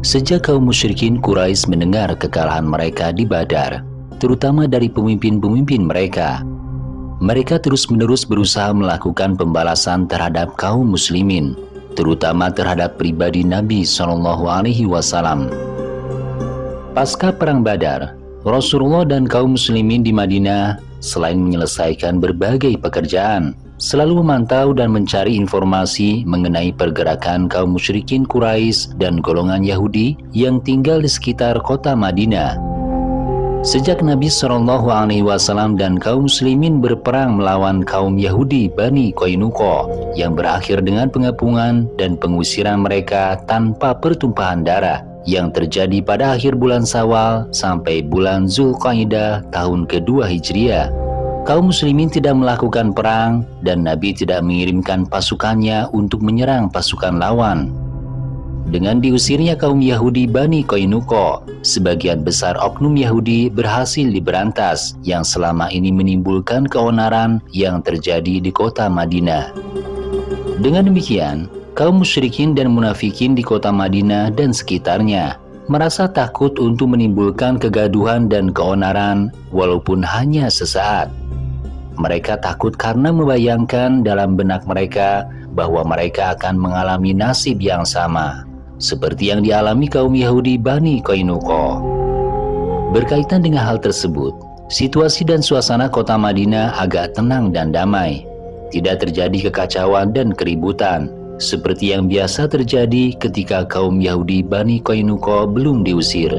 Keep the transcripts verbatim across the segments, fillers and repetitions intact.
Sejak kaum musyrikin Quraisy mendengar kekalahan mereka di Badar, terutama dari pemimpin-pemimpin mereka, mereka terus-menerus berusaha melakukan pembalasan terhadap kaum muslimin, terutama terhadap pribadi Nabi shallallahu alaihi wasallam. Pasca Perang Badar, Rasulullah dan kaum muslimin di Madinah selain menyelesaikan berbagai pekerjaan, selalu memantau dan mencari informasi mengenai pergerakan kaum musyrikin Quraisy dan golongan Yahudi yang tinggal di sekitar kota Madinah. Sejak Nabi shallallahu alaihi wasallam dan kaum muslimin berperang melawan kaum Yahudi Bani Qainuqa yang berakhir dengan pengepungan dan pengusiran mereka tanpa pertumpahan darah yang terjadi pada akhir bulan Syawal sampai bulan Zulqaidah tahun kedua Hijriah, kaum muslimin tidak melakukan perang dan Nabi tidak mengirimkan pasukannya untuk menyerang pasukan lawan. Dengan diusirnya kaum Yahudi Bani Qainuqa, sebagian besar oknum Yahudi berhasil diberantas yang selama ini menimbulkan keonaran yang terjadi di kota Madinah. Dengan demikian, kaum musyrikin dan munafikin di kota Madinah dan sekitarnya merasa takut untuk menimbulkan kegaduhan dan keonaran walaupun hanya sesaat. Mereka takut karena membayangkan dalam benak mereka bahwa mereka akan mengalami nasib yang sama seperti yang dialami kaum Yahudi Bani Qainuqa. Berkaitan dengan hal tersebut, situasi dan suasana kota Madinah agak tenang dan damai. Tidak terjadi kekacauan dan keributan seperti yang biasa terjadi ketika kaum Yahudi Bani Qainuqa belum diusir.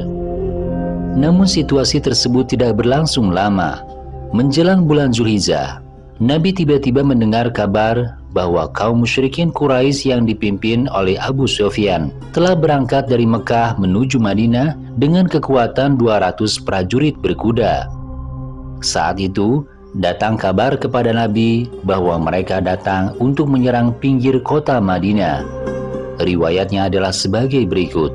Namun situasi tersebut tidak berlangsung lama. Menjelang bulan Zulhijjah, Nabi tiba-tiba mendengar kabar bahwa kaum musyrikin Quraisy yang dipimpin oleh Abu Sufyan telah berangkat dari Mekah menuju Madinah dengan kekuatan dua ratus prajurit berkuda. Saat itu, datang kabar kepada Nabi bahwa mereka datang untuk menyerang pinggir kota Madinah. Riwayatnya adalah sebagai berikut.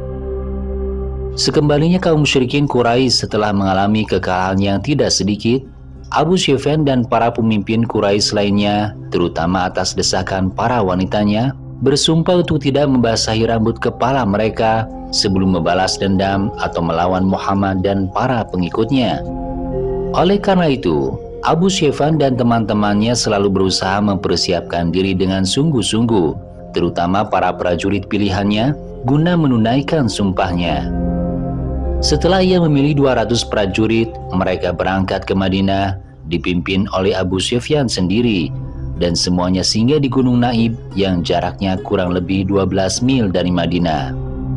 Sekembalinya kaum musyrikin Quraisy setelah mengalami kekalahan yang tidak sedikit, Abu Sufyan dan para pemimpin Quraisy lainnya, terutama atas desakan para wanitanya, bersumpah untuk tidak membasahi rambut kepala mereka sebelum membalas dendam atau melawan Muhammad dan para pengikutnya. Oleh karena itu, Abu Sufyan dan teman-temannya selalu berusaha mempersiapkan diri dengan sungguh-sungguh, terutama para prajurit pilihannya, guna menunaikan sumpahnya. Setelah ia memilih dua ratus prajurit, mereka berangkat ke Madinah, dipimpin oleh Abu Sufyan sendiri, dan semuanya singgah di Gunung Naib yang jaraknya kurang lebih dua belas mil dari Madinah.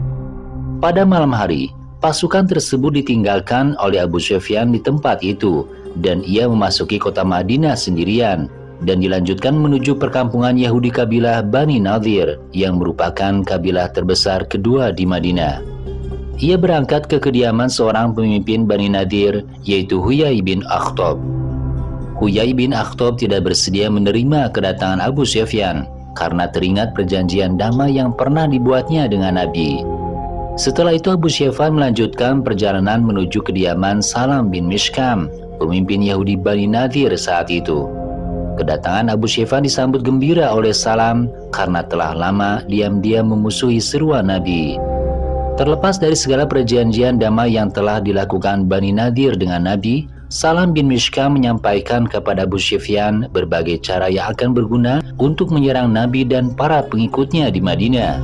Pada malam hari, pasukan tersebut ditinggalkan oleh Abu Sufyan di tempat itu, dan ia memasuki kota Madinah sendirian, dan dilanjutkan menuju perkampungan Yahudi kabilah Bani Nadir, yang merupakan kabilah terbesar kedua di Madinah. Ia berangkat ke kediaman seorang pemimpin Bani Nadir, yaitu Huyai bin Akhtab. Huyai bin Akhtab tidak bersedia menerima kedatangan Abu Sufyan karena teringat perjanjian damai yang pernah dibuatnya dengan Nabi. Setelah itu Abu Sufyan melanjutkan perjalanan menuju kediaman Salam bin Mishkam, pemimpin Yahudi Bani Nadir saat itu. Kedatangan Abu Sufyan disambut gembira oleh Salam karena telah lama diam-diam memusuhi seruan Nabi. Terlepas dari segala perjanjian damai yang telah dilakukan Bani Nadir dengan Nabi, Salam bin Mishkam menyampaikan kepada Abu Sufyan berbagai cara yang akan berguna untuk menyerang Nabi dan para pengikutnya di Madinah.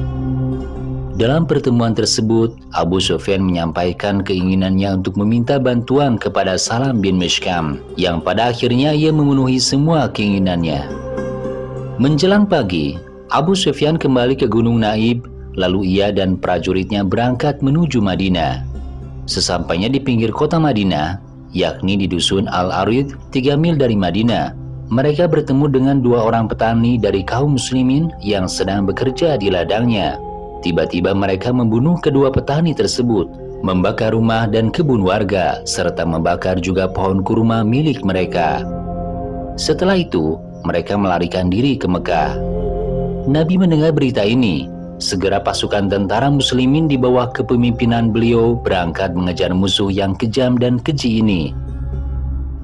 Dalam pertemuan tersebut, Abu Sufyan menyampaikan keinginannya untuk meminta bantuan kepada Salam bin Mishkam, yang pada akhirnya ia memenuhi semua keinginannya. Menjelang pagi, Abu Sufyan kembali ke Gunung Naib. Lalu ia dan prajuritnya berangkat menuju Madinah. Sesampainya di pinggir kota Madinah, yakni di dusun Al-Arid, tiga mil dari Madinah, mereka bertemu dengan dua orang petani dari kaum muslimin yang sedang bekerja di ladangnya. Tiba-tiba mereka membunuh kedua petani tersebut, membakar rumah dan kebun warga, serta membakar juga pohon kurma milik mereka. Setelah itu, mereka melarikan diri ke Mekah. Nabi mendengar berita ini. Segera pasukan tentara muslimin di bawah kepemimpinan beliau berangkat mengejar musuh yang kejam dan keji ini.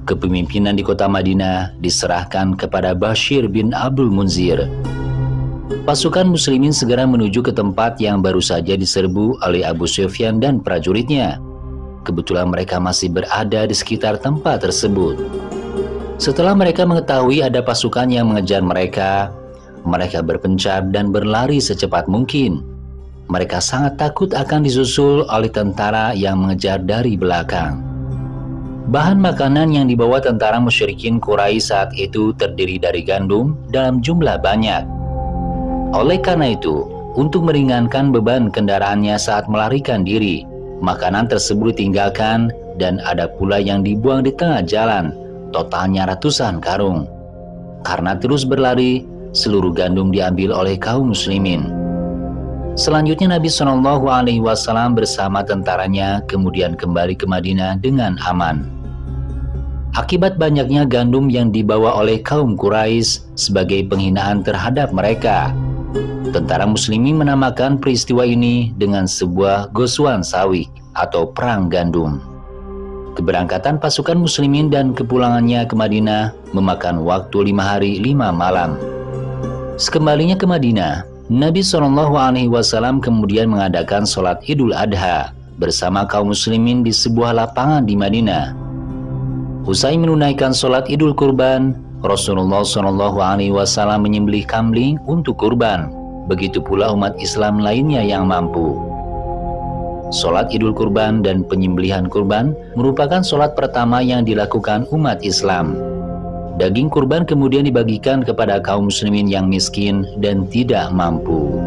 Kepemimpinan di kota Madinah diserahkan kepada Bashir bin Abdul Munzir. Pasukan muslimin segera menuju ke tempat yang baru saja diserbu oleh Abu Sufyan dan prajuritnya. Kebetulan mereka masih berada di sekitar tempat tersebut. Setelah mereka mengetahui ada pasukan yang mengejar mereka, mereka berpencar dan berlari secepat mungkin. Mereka sangat takut akan disusul oleh tentara yang mengejar dari belakang. Bahan makanan yang dibawa tentara musyrikin Quraisy saat itu terdiri dari gandum dalam jumlah banyak. Oleh karena itu, untuk meringankan beban kendaraannya saat melarikan diri, makanan tersebut ditinggalkan dan ada pula yang dibuang di tengah jalan, totalnya ratusan karung. Karena terus berlari, seluruh gandum diambil oleh kaum muslimin. Selanjutnya Nabi Shallallahu Alaihi Wasallam bersama tentaranya kemudian kembali ke Madinah dengan aman. Akibat banyaknya gandum yang dibawa oleh kaum Quraisy sebagai penghinaan terhadap mereka, tentara muslimin menamakan peristiwa ini dengan sebuah Ghazwan Sawik atau perang gandum. Keberangkatan pasukan muslimin dan kepulangannya ke Madinah memakan waktu lima hari lima malam. Sekembalinya ke Madinah, Nabi Shallallahu Alaihi Wasallam kemudian mengadakan sholat Idul Adha bersama kaum muslimin di sebuah lapangan di Madinah. Usai menunaikan sholat Idul Kurban, Rasulullah Shallallahu Alaihi Wasallam menyembelih kambing untuk kurban. Begitu pula umat Islam lainnya yang mampu. Sholat Idul Kurban dan penyembelihan kurban merupakan sholat pertama yang dilakukan umat Islam. Daging kurban kemudian dibagikan kepada kaum muslimin yang miskin dan tidak mampu.